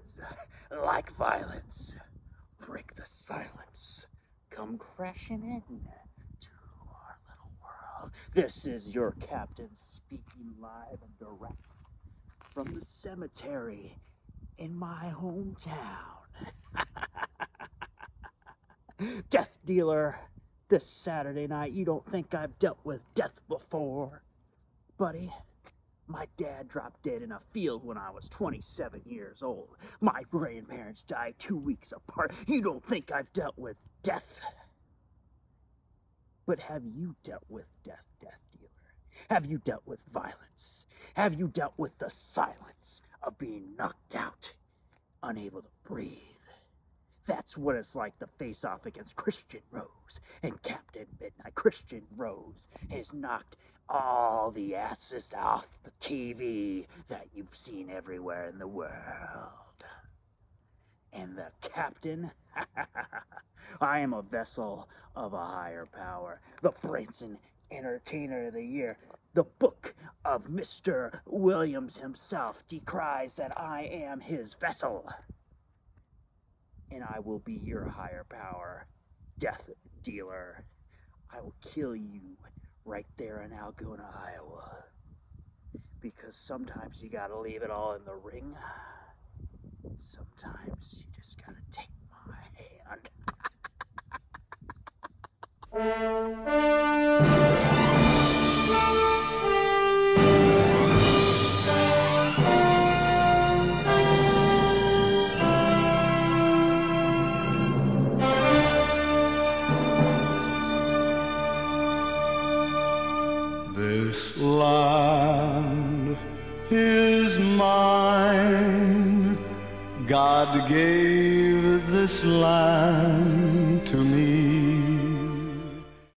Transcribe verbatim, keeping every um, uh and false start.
words like violence break the silence, come crashing in to our little world. This is your captain speaking live and direct from the cemetery in my hometown. Death dealer, this Saturday night, you don't think I've dealt with death before, buddy? My dad dropped dead in a field when I was twenty-seven years old. My grandparents died two weeks apart. You don't think I've dealt with death? But have you dealt with death, death dealer? Have you dealt with violence? Have you dealt with the silence of being knocked out, unable to breathe? That's what it's like to face off against Christian Rose. And Captain Midnight Christian Rose has knocked all the asses off the T V that you've seen everywhere in the world. And the captain, I am a vessel of a higher power. The Branson Entertainer of the Year. The book of Mister Williams himself decries that I am his vessel. And I will be your higher power, death dealer. I will kill you right there in Algona, Iowa. Because sometimes you gotta leave it all in the ring. Sometimes you just gotta take my hand. This land is mine. God gave this land to me.